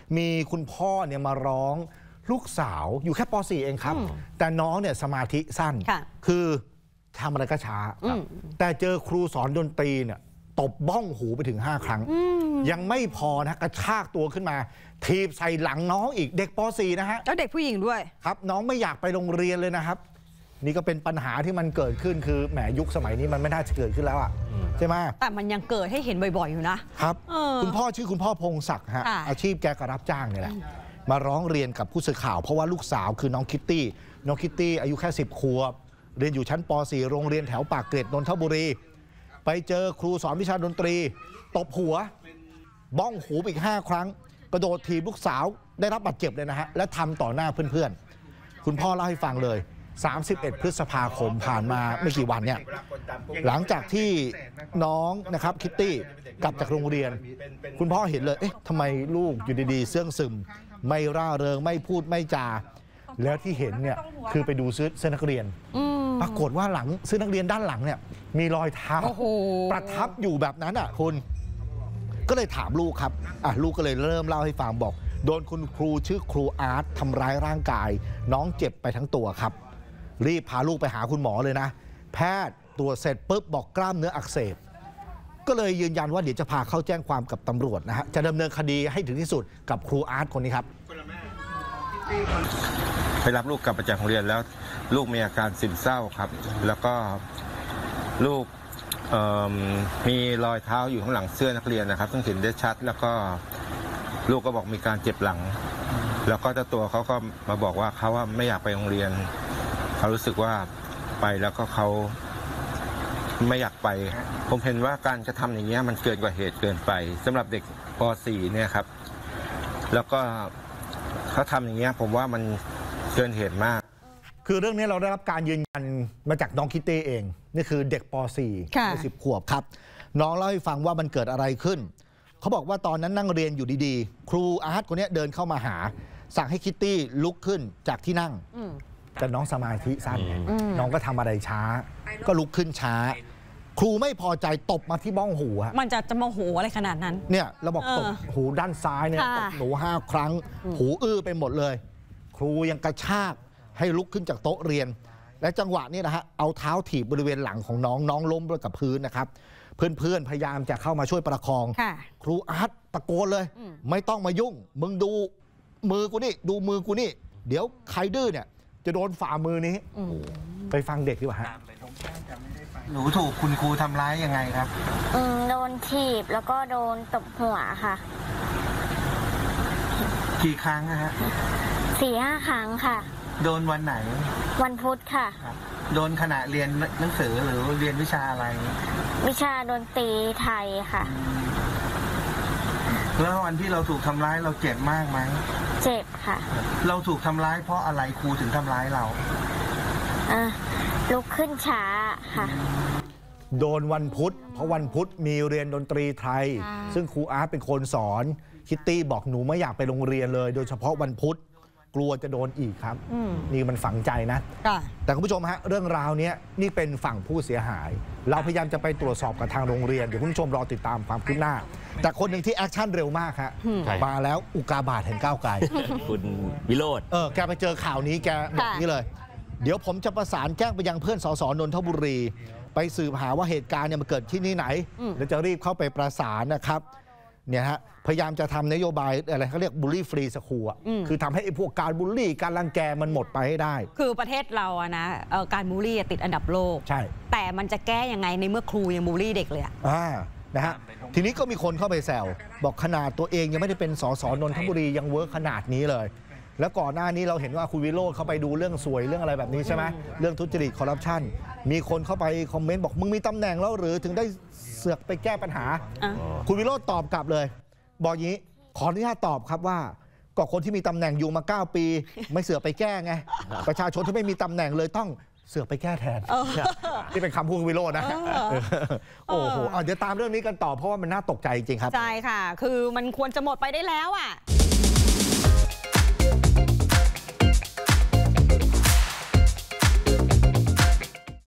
มีคุณพ่อเนี่ยมาร้องลูกสาวอยู่แค่ป .4 เองครับแต่น้องเนี่ยสมาธิสั้นคือทำอะไรก็ช้าแต่เจอครูสอนดนตรีเนี่ยตบบ้องหูไปถึง5 ครั้งยังไม่พอนะกระชากตัวขึ้นมาถีบใส่หลังน้องอีกเด็กป .4 นะฮะแล้วเด็กผู้หญิงด้วยครับน้องไม่อยากไปโรงเรียนเลยนะครับนี่ก็เป็นปัญหาที่มันเกิดขึ้นคือแหมยุคสมัยนี้มันไม่น่าจะเกิดขึ้นแล้วอ่ะใช่ไหมแต่มันยังเกิดให้เห็นบ่อยๆอยู่นะครับคุณพ่อชื่อคุณพ่อพงศักดิ์ฮะอาชีพแกก็รับจ้างนี่แหละมาร้องเรียนกับผู้สื่อข่าวเพราะว่าลูกสาวคือน้องคิตตี้อายุแค่10 ขวบเรียนอยู่ชั้นป .4 โรงเรียนแถวปากเกร็ดนนทบุรีไปเจอครูสอนวิชาดนตรีตบหัวบ้องหูอีก5 ครั้งกระโดดถีบลูกสาวได้รับบาดเจ็บเลยนะฮะและทำต่อหน้าเพื่อนๆคุณพ่อเล่าให้ฟังเลย31 พฤษภาคมผ่านมาไม่กี่วันเนี่ยหลังจากที่น้องนะครับคิตตี้กลับจากโรงเรียนคุณพ่อเห็นเลยเอ๊ะทำไมลูกอยู่ดีๆเสื่องซึมไม่ร่าเริงไม่พูดไม่จาแล้วที่เห็นเนี่ยคือไปดูเสื้อนักเรียนปรากฏว่าหลังเสื้อนักเรียนด้านหลังเนี่ยมีรอยเท้าประทับอยู่แบบนั้นอ่ะคุณก็เลยถามลูกครับลูกก็เลยเริ่มเล่าให้ฟังบอกโดนคุณครูชื่อครูอาร์ตทำร้ายร่างกายน้องเจ็บไปทั้งตัวครับรีบพาลูกไปหาคุณหมอเลยนะแพทย์ตรวจเสร็จปุ๊บบอกกล้ามเนื้ออักเสบก็เลยยืนยันว่าเดี๋ยวจะพาเข้าแจ้งความกับตำรวจนะฮะจะดำเนินคดีให้ถึงที่สุดกับครูอาร์ตคนนี้ครับไปรับลูกกลับมาจากโรงเรียนแล้วลูกมีอาการซึมเศร้าครับแล้วก็ลูกมีรอยเท้าอยู่ข้างหลังเสื้อนักเรียนนะครับซึ่งเห็นได้ชัดแล้วก็ลูกก็บอกมีการเจ็บหลังแล้วก็เจ้าตัวเขาก็มาบอกว่าเขาว่าไม่อยากไปโรงเรียนเขารู้สึกว่าไปแล้วก็เขาไม่อยากไปผมเห็นว่าการกระทำอย่างนี้มันเกินกว่าเหตุเกินไปสำหรับเด็กป .4 เนี่ยครับแล้วก็เขาทำอย่างนี้ผมว่ามันเกินเหตุมากคือเรื่องนี้เราได้รับการยืนยันมาจากน้องคิตตี้เองนี่คือเด็กป .4 10 ขวบครับน้องเล่าให้ฟังว่ามันเกิดอะไรขึ้นเขาบอกว่าตอนนั้นนั่งเรียนอยู่ดีๆครูอาร์ตคนนี้เดินเข้ามาหาสั่งให้คิตตี้ลุกขึ้นจากที่นั่งแต่น้องสมาธิสั้นน้องก็ทำอะไรช้าก็ลุกขึ้นช้าครูไม่พอใจตบมาที่บ้องหูมันจะโมโหอะไรขนาดนั้นเนี่ยเราบอกตบหูด้านซ้ายเนี่ยตบหนู5 ครั้งหูอื้อไปหมดเลยครูยังกระชากให้ลุกขึ้นจากโต๊ะเรียนและจังหวะนี้นะฮะเอาเท้าถีบบริเวณหลังของน้องล้มลงกับพื้นนะครับเพื่อนพยายามจะเข้ามาช่วยประคองครูอาร์ตตะโกนเลยไม่ต้องมายุ่งมึงดูมือกูนี่ดูมือกูนี่เดี๋ยวใครดื้อเนี่ยจะโดนฝ่ามือนี้ไปฟังเด็กดีกว่าฮะหนูถูกคุณครูทำร้ายยังไงครับโดนถีบแล้วก็โดนตบหัวค่ะกี่ครั้งนะฮะ 4-5 ครั้งค่ะโดนวันไหนวันพุธค่ะโดนขณะเรียนหนังสือหรือเรียนวิชาอะไรวิชาดนตรีไทยค่ะแล้ววันที่เราถูกทำร้ายเราเจ็บมากไหมเจ็บค่ะเราถูกทำร้ายเพราะอะไรครูถึงทำร้ายเราลุกขึ้นช้าค่ะโดนวันพุธเพราะวันพุธมีเรียนดนตรีไทยซึ่งครูอาร์ตเป็นคนสอนคิตตี้บอกหนูไม่อยากไปโรงเรียนเลยโดยเฉพาะวันพุธกลัวจะโดนอีกครับนี่มันฝังใจนะแต่คุณผู้ชมฮะเรื่องราวนี้นี่เป็นฝั่งผู้เสียหายเราพยายามจะไปตรวจสอบกับทางโรงเรียนเดี๋ยวคุณผู้ชมรอติดตามความคืบหน้าแต่คนหนึ่งที่แอคชั่นเร็วมากฮะมาแล้วอุกาบาตแห่งก้าวไกลคุณวิโรจน์แกไปเจอข่าวนี้แกบอกนี้เลยเดี๋ยวผมจะประสานแจ้งไปยังเพื่อนสสนนทบุรีไปสืบหาว่าเหตุการณ์เนี่ยมันเกิดที่นี่ไหนแล้วจะรีบเข้าไปประสานนะครับเนี่ยฮะพยายามจะทำนโยบายอะไรเขาเรียกบูลลี่ฟรีสคูลคือทำให้พวกการบูลลี่การรังแกมันหมดไปให้ได้คือประเทศเราอะนะการบูลลี่ติดอันดับโลกใช่แต่มันจะแก้ยังไงในเมื่อครูยังบูลลี่เด็กเลยนะฮะทีนี้ก็มีคนเข้าไปแซวบอกขนาดตัวเองยังไม่ได้เป็นสสนนทบุรียังเวิร์กขนาดนี้เลยแล้วก่อนหน้านี้เราเห็นว่าคุณวิโรจน์เข้าไปดูเรื่องสวยเรื่องอะไรแบบนี้ใช่ไหมเรื่องทุจริตคอร์รัปชันมีคนเข้าไปคอมเมนต์บอกมึงมีตำแหน่งแล้วหรือถึงได้เสือกไปแก้ปัญหาคุณวิโรจน์ตอบกลับเลยบอกอย่างนี้ขออนุญาตตอบครับว่าก็คนที่มีตำแหน่งอยู่มา9 ปีไม่เสือกไปแก้ไงประชาชนที่ไม่มีตำแหน่งเลยต้องเสือกไปแก้แทนนี่เป็นคำพูดวิโรจน์นะโอ้โหเดี๋ยวตามเรื่องนี้กันต่อเพราะว่ามันน่าตกใจจริงครับใช่ค่ะคือมันควรจะหมดไปได้แล้ว